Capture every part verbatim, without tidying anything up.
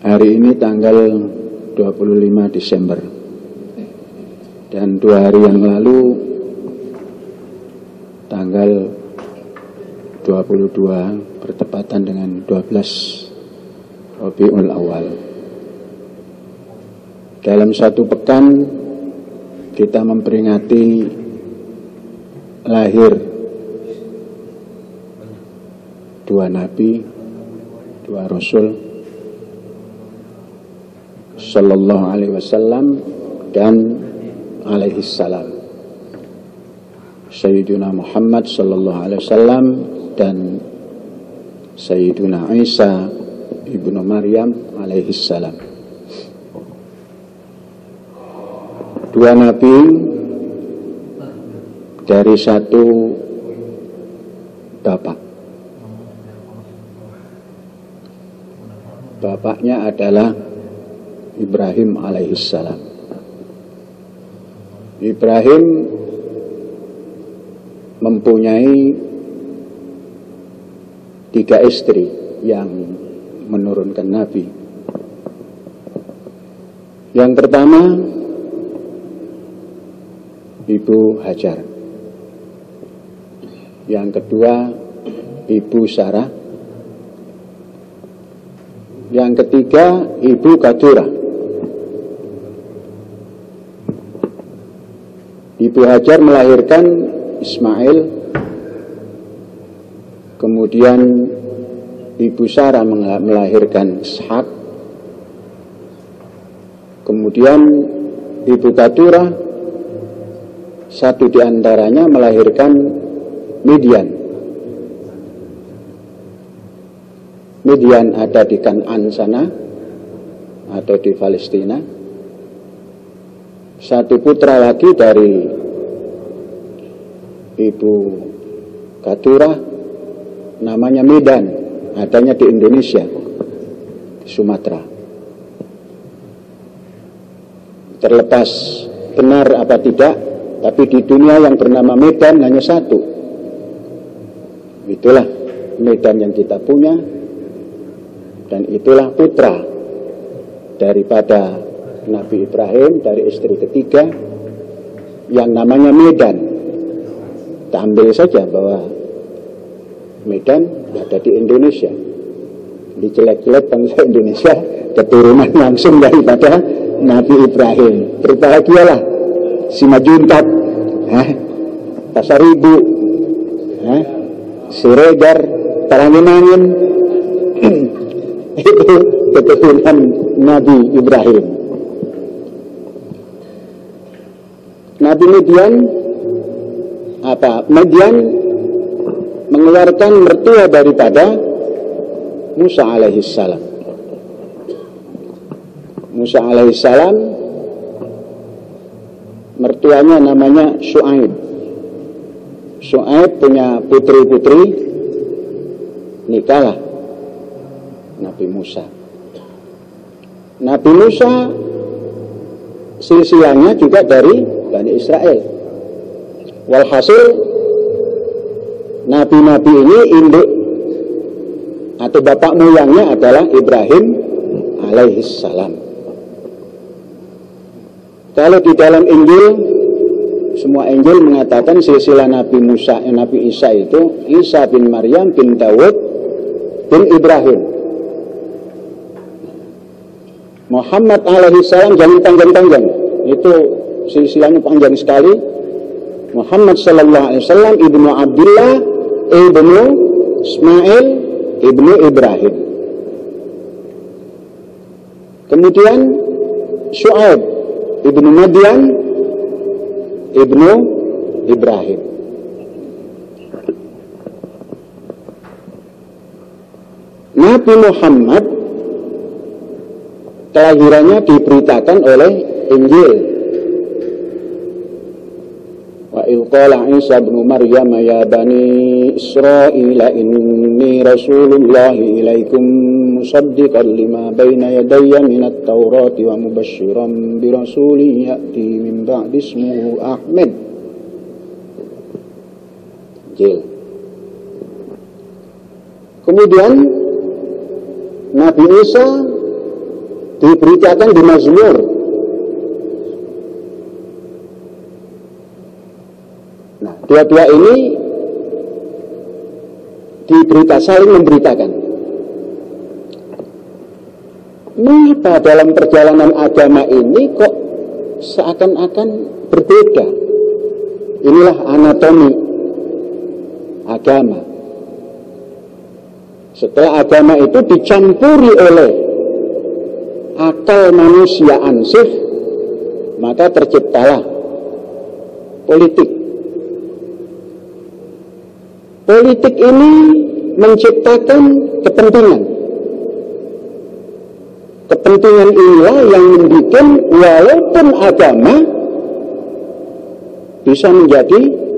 Hari ini tanggal dua puluh lima Desember. Dan dua hari yang lalu tanggal dua puluh dua bertepatan dengan dua belas Rabiul Awal. Dalam satu pekan kita memperingati lahir dua nabi, dua rasul sallallahu alaihi wasallam dan alaihi salam, Sayyiduna Muhammad sallallahu alaihi wasallam dan Sayyiduna Isa ibnu Maryam alaihi salam. Dua nabi dari satu bapak. Bapaknya adalah Ibrahim alaihi salam. Ibrahim mempunyai tiga istri yang menurunkan nabi. Yang pertama, Ibu Hajar. Yang kedua, Ibu Sarah. Yang ketiga, Ibu Kadura. Ibu Hajar melahirkan Ismail, kemudian Ibu Sarah melahirkan Ishak, kemudian Ibu Kadura satu di antaranya melahirkan Midian. Midian ada di Kan'an sana atau di Palestina. Satu putra lagi dari Ibu Kadura namanya Medan, adanya di Indonesia, di Sumatera. Terlepas benar apa tidak, tapi di dunia yang bernama Medan hanya satu. Itulah Medan yang kita punya, dan itulah putra daripada Nabi Ibrahim dari istri ketiga yang namanya Medan. Kita ambil saja bahwa Medan ada di Indonesia. Dijelek-jelek bangsa Indonesia keturunan langsung daripada Nabi Ibrahim. Berbahagialah si Majuntak, eh, Pasar Ibu, eh, Siregar, Parangin-angin. Itu keturunan Nabi Ibrahim. Nabi Midian apa? Midian mengeluarkan mertua daripada Musa alaihissalam. Musa alaihissalam mertuanya namanya Syuaib. Syuaib punya putri-putri, nikahlah Nabi Musa. Nabi Musa silsilahnya juga dari Bani Israel. Walhasil nabi-nabi ini induk atau bapak moyangnya adalah Ibrahim alaihissalam. Kalau di dalam Injil, semua Injil mengatakan silsilah Nabi Musa, eh, Nabi Isa itu Isa bin Maryam bin Dawud bin Ibrahim. Muhammad alaihissalam jangan panjang-panjang, itu silsilahnya panjang sekali. Muhammad sallallahu alaihi wasallam ibnu Abdullah ibnu Ismail ibnu Ibrahim. Kemudian Syuaib ibnu Madian ibnu Ibrahim. Nabi Muhammad kelahirannya diberitakan oleh Injil. Wa idh qala Isa ibnu Maryam ya bani Israil inni rasulullahi ilaikum musaddiqan lima baina yadayya minat taurati wa mubasysyiran bi rasulin ya'ti min ba'di ismuhu Ahmad. Injil. Kemudian Nabi Isa diberitakan di Mazmur. Nah, dua-dua ini diberita, saling memberitakan. Mengapa dalam perjalanan agama ini kok seakan-akan berbeda? Inilah anatomi agama. Setelah agama itu dicampuri oleh akal manusia ansih, maka terciptalah politik. Politik ini menciptakan kepentingan. Kepentingan inilah yang membuat walaupun agama bisa menjadi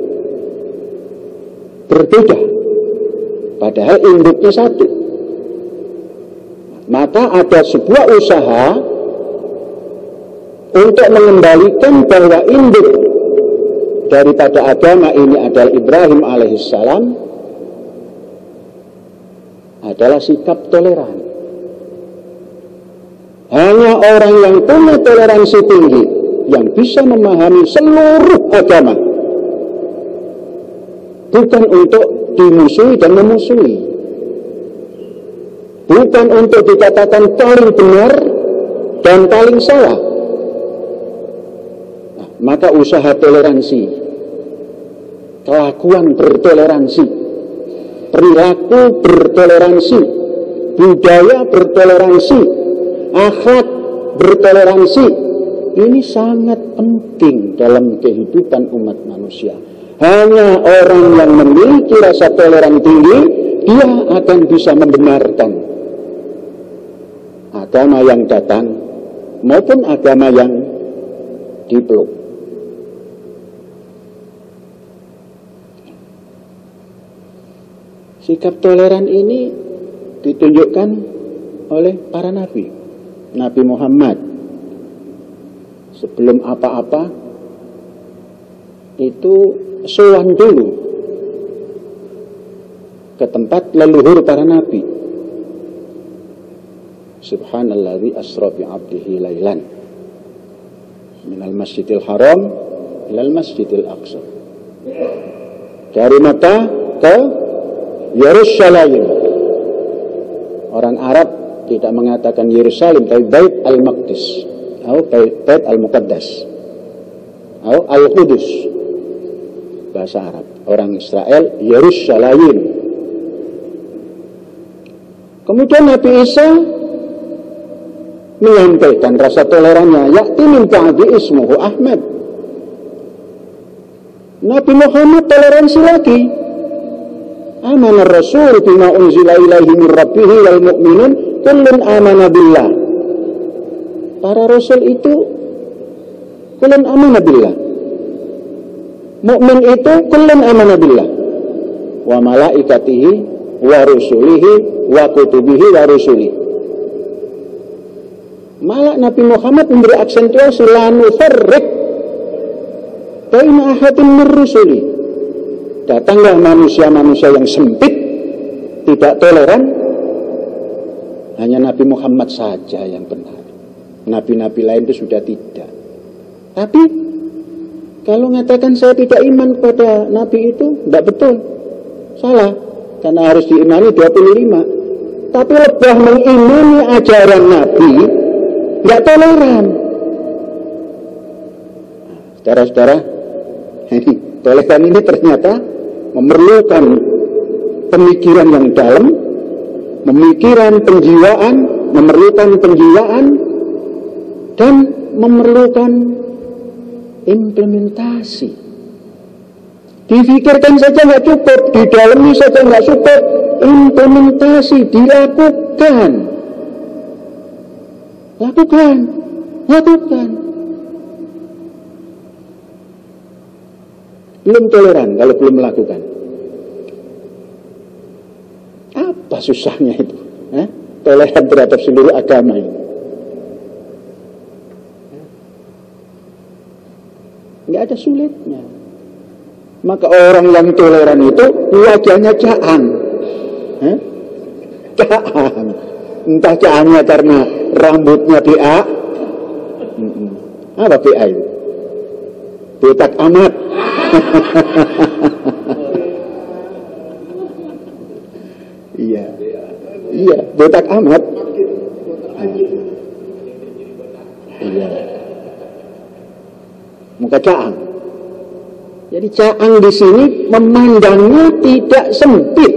berbeda, padahal induknya satu. Maka ada sebuah usaha untuk mengembalikan bahwa induk daripada agama ini adalah Ibrahim alaihissalam, adalah sikap toleran. Hanya orang yang punya toleransi tinggi yang bisa memahami seluruh agama, bukan untuk dimusuhi dan memusuhi, bukan untuk dikatakan paling benar dan paling salah. Nah, maka usaha toleransi, kelakuan bertoleransi, perilaku bertoleransi, budaya bertoleransi, akhlak bertoleransi, ini sangat penting dalam kehidupan umat manusia. Hanya orang yang memiliki rasa toleran tinggi, dia akan bisa membenarkan agama yang datang maupun agama yang dipeluk. Sikap toleran ini ditunjukkan oleh para nabi. Nabi Muhammad sebelum apa-apa itu sowan dulu ke tempat leluhur para nabi. Subhanalladzi asra bi 'abdihi lailan minal masjidil haram ilal masjidil aqsa. Dari Makkah ke Yerusalem. Orang Arab tidak mengatakan Yerusalem, tapi Bait al-Maqdis atau Bait, Bait al-Muqaddas atau Al-Qudus, bahasa Arab. Orang Israel Yerusalem. Kemudian Nabi Isa menyampaikan rasa tolerannya, ya'ti min ba'di ismuhu Ahmad. Nabi Muhammad toleransi lagi. Amana Rasul bima unzila ilaihi min rabbih wal mu'minun kullun amana billah. Para rasul itu kullun amana billah. Mukmin itu kullun amana billah. Wa malaikatihi wa rusulihi wa kutubihi wa rusulihi. Malah Nabi Muhammad memberi aksentuasi la nufarriq baina ahadin min rusuli. Datanglah manusia-manusia yang sempit, tidak toleran, hanya Nabi Muhammad saja yang benar. Nabi-nabi lain itu sudah tidak. Tapi kalau mengatakan saya tidak iman kepada Nabi itu, tidak betul, salah, karena harus diimani dua puluh lima. Tapi lebih mengimani ajaran Nabi, tidak toleran. Saudara-saudara, toleran ini ternyata memerlukan pemikiran yang dalam, pemikiran penjiwaan, memerlukan penjiwaan, dan memerlukan implementasi. Difikirkan saja nggak cukup, didalami saja nggak cukup, implementasi dilakukan, lakukan, lakukan. Belum toleran kalau belum melakukan. Apa susahnya itu? Eh? Toleran terhadap seluruh agama ini. Nggak ada sulitnya. Maka orang yang toleran itu wajahnya caang. Eh? Caang. Entah caangnya karena rambutnya B A. Apa B A itu? Botak amat. Iya. Iya, botak amat. Iya. Muka caang. Jadi caang di sini memandangnya tidak sempit.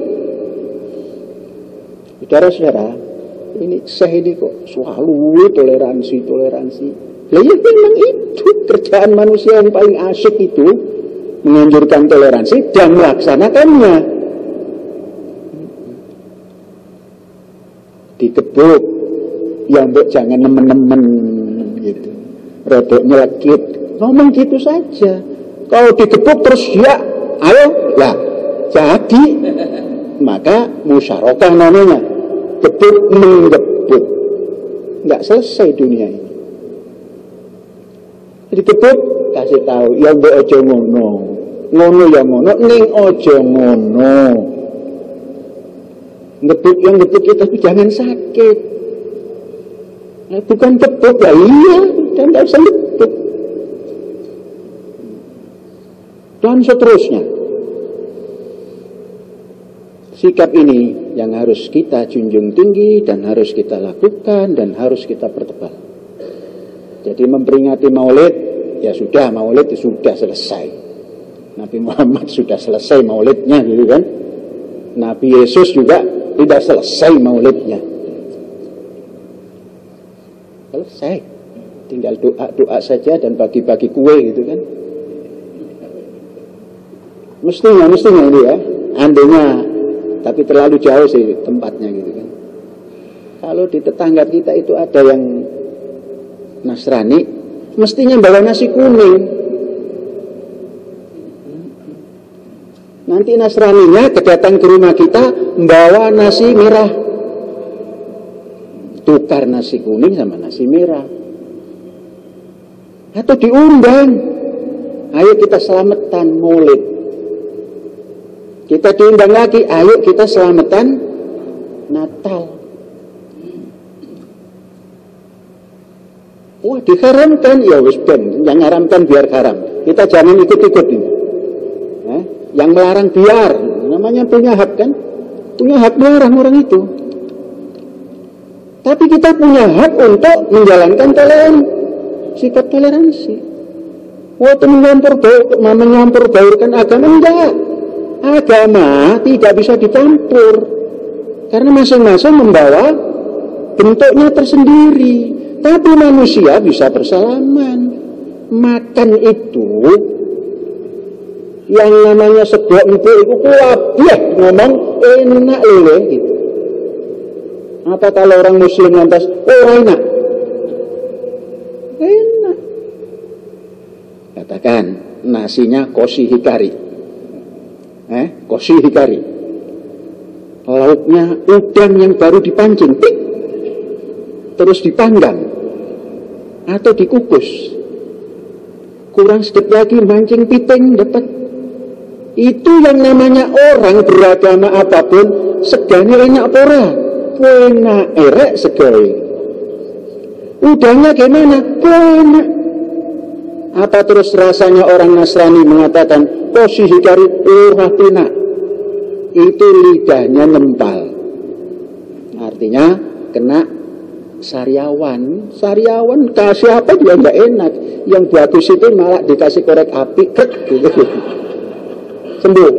Saudara-saudara, ini saya ini kok selalu toleransi, toleransi. Lah ya memang itu kerjaan manusia yang paling asyik itu, menganjurkan toleransi dan melaksanakannya. Dikebuk, yang mbok jangan nemen-nemen gitu. Rodok nyelekit, ngomong gitu saja. Kalau dikebuk terus ya, ayo lah, jadi maka musyarakah namanya, gebuk menggebuk, nggak selesai dunia ini. Jadi gebuk kasih tahu, ya mbok ojo ngono, ngono ya ngono, ning ojo ngono. Gebuk yang gebuk kita itu jangan sakit. Nah, bukan gebuk ya iya, dan nggak usah gebuk. Dan seterusnya. Sikap ini yang harus kita junjung tinggi dan harus kita lakukan dan harus kita pertebal. Jadi memperingati Maulid, ya sudah Maulid itu sudah selesai. Nabi Muhammad sudah selesai Maulidnya, gitu kan? Nabi Yesus juga tidak selesai Maulidnya. Selesai. Tinggal doa-doa saja dan bagi-bagi kue, gitu kan? Mestinya, mestinya ini ya, andainya, tapi terlalu jauh sih tempatnya gitu kan. Kalau di tetangga kita itu ada yang Nasrani, mestinya bawa nasi kuning. Nanti Nasraninya kedatang ke rumah kita membawa nasi merah. Tukar nasi kuning sama nasi merah. Atau diundang. Ayo kita selamatan Maulid. Kita diundang lagi, ayo kita selamatan Natal. Wah, diharamkan, ya wis ben, yang haramkan biar haram. Kita jangan ikut-ikut ini. Eh? Yang melarang biar, namanya punya hak kan? Punya hak melarang orang itu. Tapi kita punya hak untuk menjalankan toleransi, sikap toleransi. Wah, itu menyampur baur, menyampur baurkan agama, enggak. Agama tidak bisa dicampur karena masing-masing membawa bentuknya tersendiri. Tapi manusia bisa bersalaman. Makan itu yang namanya sedok empuk itu kuabeh ngomong enak lele gitu. Apa kalau orang muslim lantas oh enak? Enak. Katakan nasinya koshi hikari. Eh, koshi hikari. Lauknya udang yang baru dipancing, tik, terus dipanggang atau dikukus. Kurang sedikit lagi mancing piting dapat. Itu yang namanya orang beragama apapun, segane enak pora, enak erek segoi. Udangnya gimana? Enak. Apa terus rasanya orang Nasrani mengatakan posisi hikari ora enak? Itu lidahnya nempal. Artinya kena sariawan. Sariawan kasih apa dia enggak enak. Yang bagus itu malah dikasih korek api krek gitu. Sembuh.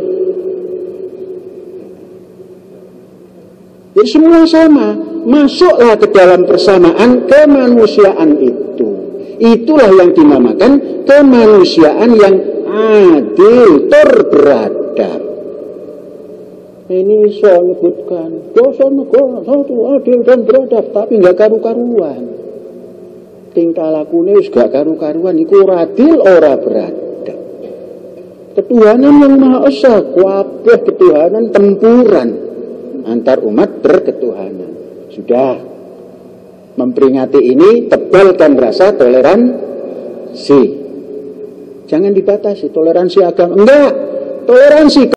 Jadi semua sama. Masuklah ke dalam persamaan kemanusiaan itu. Itulah yang dinamakan kemanusiaan yang adil, terberadab. Ini saya menyebutkan dosa negara satu adil dan beradab, tapi nggak karu-karuan. Tingkah lakunya juga karu-karuan. Iku adil ora beradab. Ketuhanan yang Maha Esa, kabeh ketuhanan tempuran antar umat berketuhanan. Sudah. Memperingati ini, tebalkan rasa toleransi. Jangan dibatasi toleransi agama. Enggak, toleransi